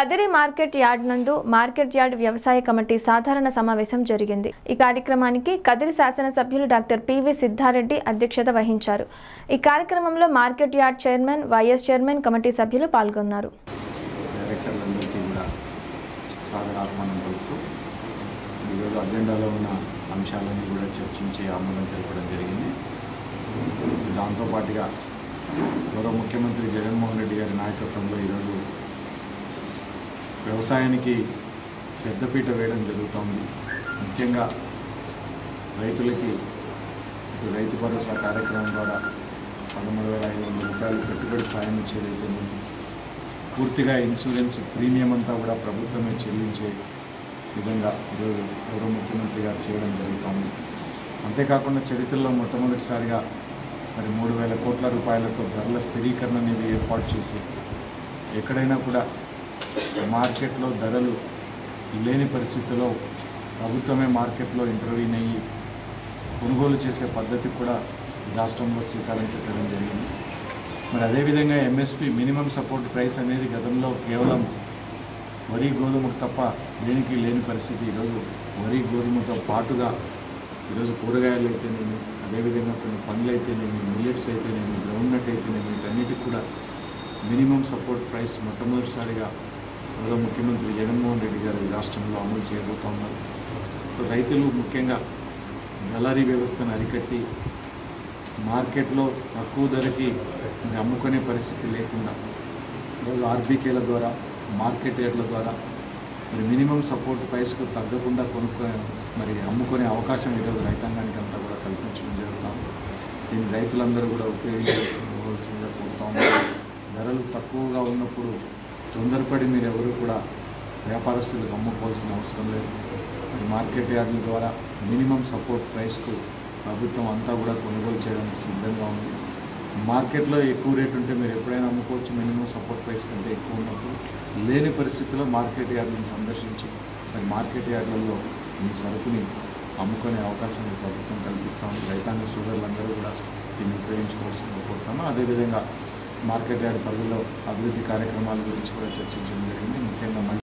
Kadiri market yard నందు market yard వ్యవసాయ committee సాధారణ సమావేశం జరిగింది। ఈ కార్యక్రమానికి కదిరి శాసనసభ్యులు డాక్టర్ పివి సిద్ధారెడ్డి అధ్యక్షత వహించారు। ఈ కార్యక్రమంలో market yard chairman, vice chairman, committee సభ్యులు పాల్గొన్నారు। డైరెక్టర్లందరికీ కూడా సాదరాత్మనం పలుకుతూ ఈరోజు అజెండాలో ఉన్న అంశాలను కూడా చర్చించి ఆమోదం తెలపడం జరిగింది। దాంతోపాటుగా గౌరవ ముఖ్యమంత్రి జగన్మోహన్ రెడ్డి గారి నాయకత్వంలో ఈరోజు వ్యవసాయానికి పెద్దపీట వేయడం జరుగుతోంది। ముఖ్యంగా రైతులకి రైతు భరోసా కార్యక్రమం ద్వారా 13,500 రూపాయలు పెట్టుబడి సాయం ఇచ్చేదైతే పూర్తిగా ఇన్సూరెన్స్ ప్రీమియం అంతా కూడా ప్రభుత్వమే చెల్లించే విధంగా ఈరోజు గౌరవ ముఖ్యమంత్రి గారు చేయడం జరుగుతోంది। అంతేకాకుండా చరిత్రలో మొట్టమొదటిసారిగా మరి 3,000 కోట్ల రూపాయలతో ధరల స్థిరీకరణ అనేది ఏర్పాటు చేసి ఎక్కడైనా కూడా మార్కెట్లో ధరలు లేని పరిస్థితుల్లో ప్రభుత్వమే మార్కెట్లో ఇంటర్వ్యూన్ అయ్యి కొనుగోలు చేసే పద్ధతి కూడా రాష్ట్రంలో శ్రీకారం చుట్టడం జరిగింది। మరి అదేవిధంగా ఎంఎస్పి మినిమం సపోర్ట్ ప్రైస్ అనేది గతంలో కేవలం వరి గోధుమకు తప్ప దేనికి లేని పరిస్థితి ఈరోజు వరి గోధుమతో పాటుగా ఈరోజు కూరగాయలు అయితేనేమి, అదేవిధంగా కొన్ని పండ్లు అయితేనేమి, మిల్లెట్స్ అయితేనేమి, గ్రౌండ్నట్ అయితేనేమి, వీటన్నిటికి కూడా మినిమం సపోర్ట్ ప్రైస్ మొట్టమొదటిసారిగా గౌరవ ముఖ్యమంత్రి జగన్మోహన్ రెడ్డి గారు ఈ రాష్ట్రంలో అమలు చేయబోతున్నారు। రైతులు ముఖ్యంగా దళారీ వ్యవస్థను అరికట్టి మార్కెట్లో తక్కువ ధరకి అమ్ముకునే పరిస్థితి లేకుండా ఈరోజు ఆర్బీకేల ద్వారా, మార్కెట్ యార్డ్ల ద్వారా మరి మినిమం సపోర్ట్ ప్రైస్కు తగ్గకుండా అమ్ముకునే అవకాశం ఈరోజు రైతాంగానికి అంతా కూడా కల్పించడం జరుగుతాం। దీన్ని రైతులందరూ కూడా ఉపయోగించవలసిందిగా కోరుతా ఉన్నారు। ధరలు తక్కువగా ఉన్నప్పుడు తొందరపడి మీరు ఎవరు కూడా వ్యాపారస్తులకు అమ్ముకోవాల్సిన అవసరం లేదు। మరి మార్కెట్ యార్డుల ద్వారా మినిమం సపోర్ట్ ప్రైస్కు ప్రభుత్వం అంతా కూడా కొనుగోలు చేయడానికి సిద్ధంగా ఉంది। మార్కెట్లో ఎక్కువ రేటు ఉంటే మీరు ఎప్పుడైనా అమ్ముకోవచ్చు, మినిమం సపోర్ట్ ప్రైస్ కంటే ఎక్కువ ఉన్నప్పుడు లేని పరిస్థితుల్లో మార్కెట్ యార్డులను సందర్శించి మరి మార్కెట్ యార్డులలో మీ సరుకుని అమ్ముకునే అవకాశాన్ని ప్రభుత్వం కల్పిస్తాము। రైతాంగ సోదరులందరూ కూడా దీన్ని ఉపయోగించుకోవాల్సిందిగా కోరుతాము। అదేవిధంగా మార్కెట్ యార్డ్ పరిధిలో అభివృద్ధి కార్యక్రమాల గురించి కూడా చర్చించడం జరిగింది। ముఖ్యంగా